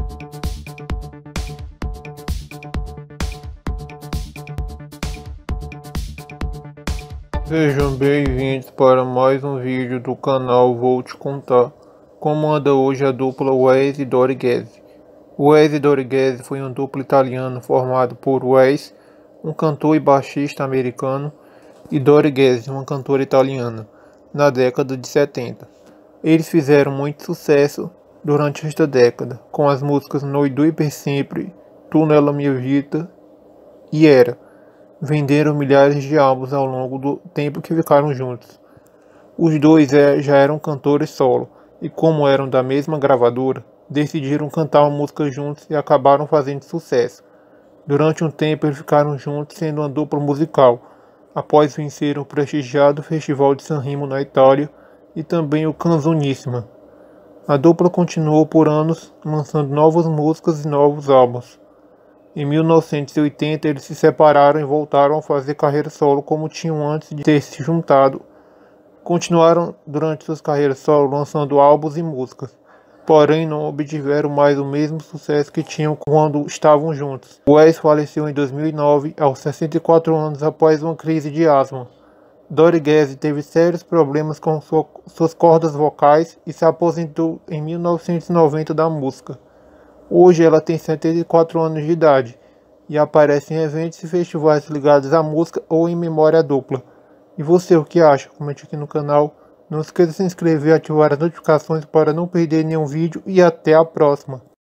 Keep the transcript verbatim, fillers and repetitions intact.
Sejam bem-vindos para mais um vídeo do canal. Vou te contar como anda hoje a dupla Wes e Dori Ghezzi. Wes e Dori Ghezzi foi um duplo italiano formado por Wes, um cantor e baixista americano, e Dori Ghezzi, uma cantora italiana, na década de setenta. Eles fizeram muito sucesso durante esta década, com as músicas Noi due per sempre, Tu nella mia vita e Era. Venderam milhares de álbuns ao longo do tempo que ficaram juntos. Os dois já eram cantores solo, e como eram da mesma gravadora, decidiram cantar uma música juntos e acabaram fazendo sucesso. Durante um tempo eles ficaram juntos sendo uma dupla musical, após vencer o prestigiado Festival de Sanremo na Itália e também o Canzonissima. A dupla continuou por anos lançando novas músicas e novos álbuns. Em mil novecentos e oitenta eles se separaram e voltaram a fazer carreira solo como tinham antes de ter se juntado. Continuaram durante suas carreiras solo lançando álbuns e músicas, porém não obtiveram mais o mesmo sucesso que tinham quando estavam juntos. Wes faleceu em dois mil e nove, aos sessenta e quatro anos, após uma crise de asma. Dori Ghezzi teve sérios problemas com sua, suas cordas vocais e se aposentou em mil novecentos e noventa da música. Hoje ela tem setenta e quatro anos de idade e aparece em eventos e festivais ligados à música ou em memória dupla. E você, o que acha? Comente aqui no canal. Não esqueça de se inscrever e ativar as notificações para não perder nenhum vídeo, e até a próxima.